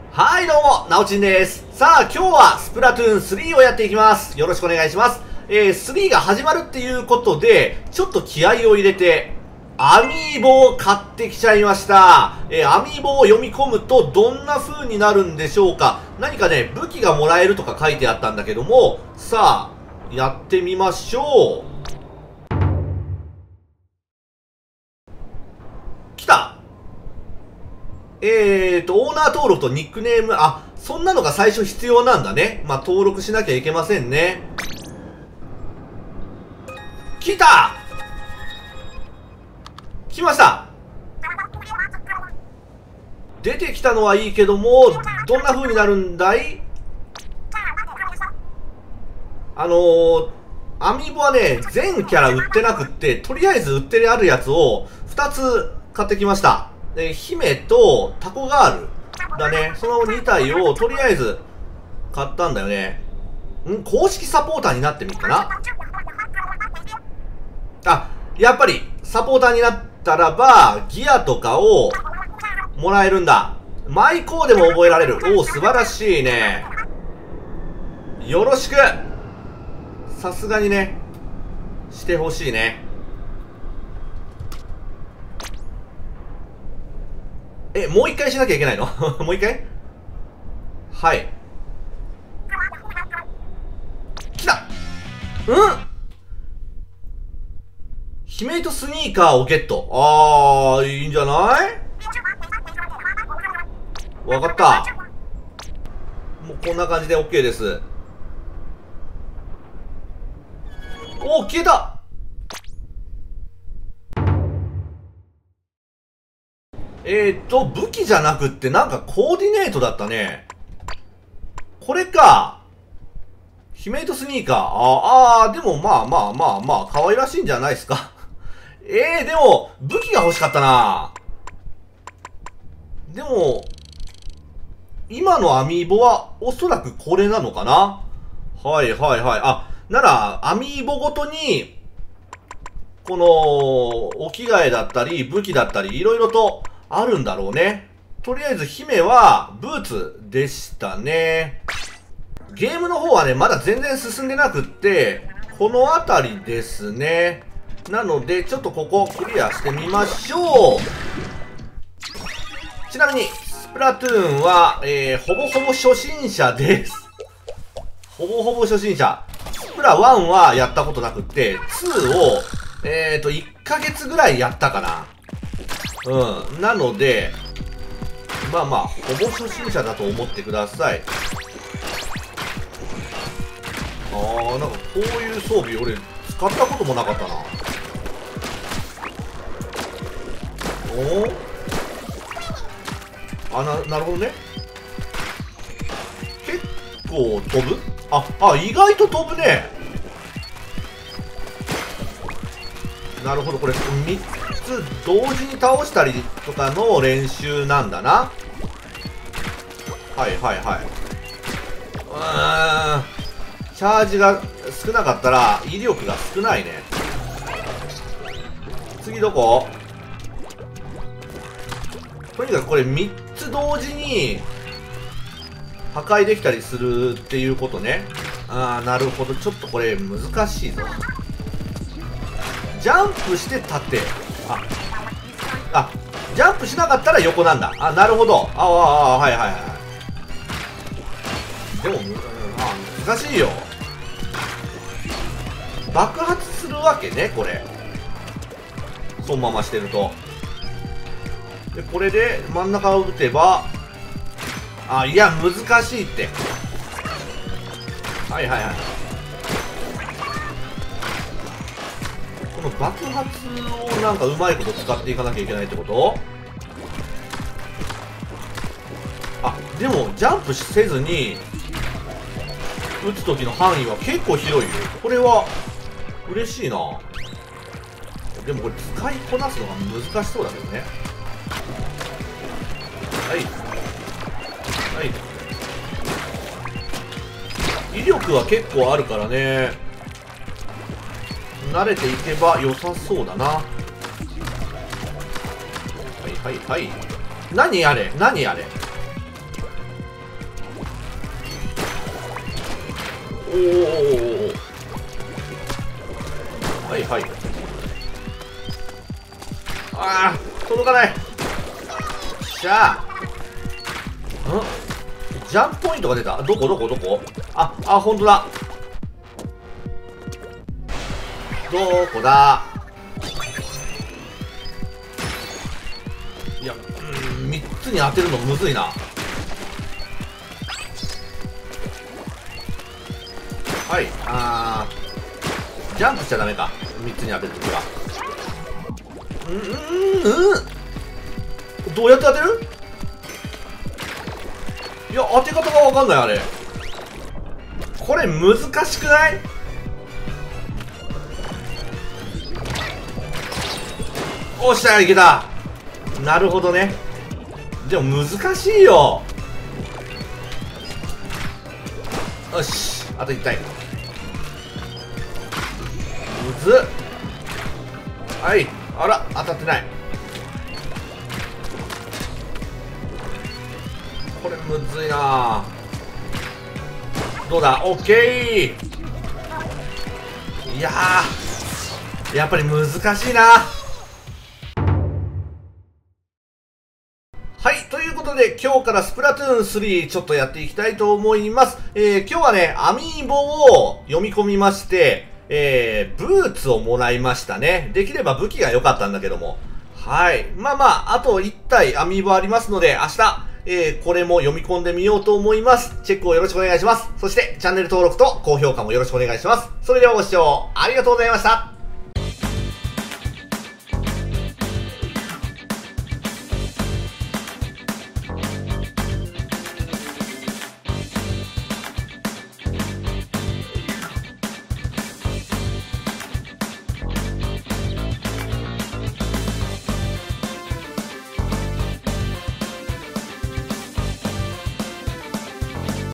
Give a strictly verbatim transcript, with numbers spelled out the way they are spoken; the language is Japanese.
はい、どうも、なおちんです。さあ、今日はスプラトゥーンスリーをやっていきます。よろしくお願いします。えー、スリーが始まるっていうことで、ちょっと気合を入れて、アミーボを買ってきちゃいました。えー、アミーボを読み込むとどんな風になるんでしょうか。何かね、武器がもらえるとか書いてあったんだけども、さあ、やってみましょう。来た。えーと、オーナー登録とニックネーム、あ、そんなのが最初必要なんだね。まあ、登録しなきゃいけませんね。来た！来ました！出てきたのはいいけども、どんな風になるんだい？あのー、アミーボはね、全キャラ売ってなくって、とりあえず売ってあるやつをふたつ買ってきました。で、姫とタコガールだね。そのに体をとりあえず買ったんだよね。ん公式サポーターになってみっかな。あ、やっぱりサポーターになったらばギアとかをもらえるんだ。マイコーでも覚えられる。おお、素晴らしいね。よろしく。さすがにね、してほしいね。え、もう一回しなきゃいけないのもう一回。はい。来た。うんヒメイトスニーカーをゲット。あー、いいんじゃないわかった。もうこんな感じで OK です。おー、消えた。えーと、武器じゃなくってなんかコーディネートだったね。これか。ヒメイトスニーカー。ああ、でもまあまあまあまあ、可愛らしいんじゃないですか。ええー、でも、武器が欲しかったな。でも、今のアミーボはおそらくこれなのかな。はいはいはい。あ、なら、アミーボごとに、この、お着替えだったり、武器だったり、いろいろとあるんだろうね。とりあえず、姫は、ブーツでしたね。ゲームの方はね、まだ全然進んでなくって、この辺りですね。なので、ちょっとここクリアしてみましょう。ちなみに、スプラトゥーンは、えー、ほぼほぼ初心者です。ほぼほぼ初心者。スプラワンはやったことなくって、ツーを、えーと、いっかげつぐらいやったかな。うん。なので、まあまあ、ほぼ初心者だと思ってください。あー、なんかこういう装備俺使ったこともなかったな。おおあ、な、なるほどね。結構飛ぶ？あ、あ、意外と飛ぶね。なるほど、これみっつ同時に倒したりとかの練習なんだな。はいはいはい。うーん。チャージが少なかったら威力が少ないね。次どこ？とにかくこれみっつ同時に破壊できたりするっていうことね。ああ、なるほど。ちょっとこれ難しいぞ。ジャンプして縦。あ、あ、ジャンプしなかったら横なんだ。あ、なるほど。ああ、ああ、はいはいはい。でも、うん、あ難しいよ。爆発するわけね、これ。そのまましてると。で、これで真ん中を打てば、あ、いや、難しいって。はいはいはい。この爆発をなんかうまいこと使っていかなきゃいけないってこと？あ、でも、ジャンプせずに、打つ時の範囲は結構広いよ。これは、嬉しいな。でもこれ使いこなすのが難しそうだけどね。はいはい威力は結構あるからね、慣れていけば良さそうだな。はいはいはい。何あれ何あれおお、はいはい。ああ、届かない。しゃあ。んジャンプポイントが出た。どこどこどこ。あ、あ、ほんとだ。どこだ。いや、うん、みっつに当てるのむずいな。はい、あー、ジャンプしちゃダメか。みっつに当てるときは。うんうんうん、どうやって当てる。いや、当て方がわかんない、あれ。これ難しくない。おっしゃ、いけた。なるほどね。でも難しいよ。よし、あといったい。むずっ。はい、あら、当たってない。これむずいな。どうだ、オッケー。いやー、やっぱり難しいな。はい。ということで、今日からスプラトゥーンスリーちょっとやっていきたいと思います。えー、今日はね、アミーボを読み込みまして、えー、ブーツをもらいましたね。できれば武器が良かったんだけども。はい。まあまあ、あといち体アミーボありますので、明日、えー、これも読み込んでみようと思います。チェックをよろしくお願いします。そして、チャンネル登録と高評価もよろしくお願いします。それではご視聴ありがとうございました。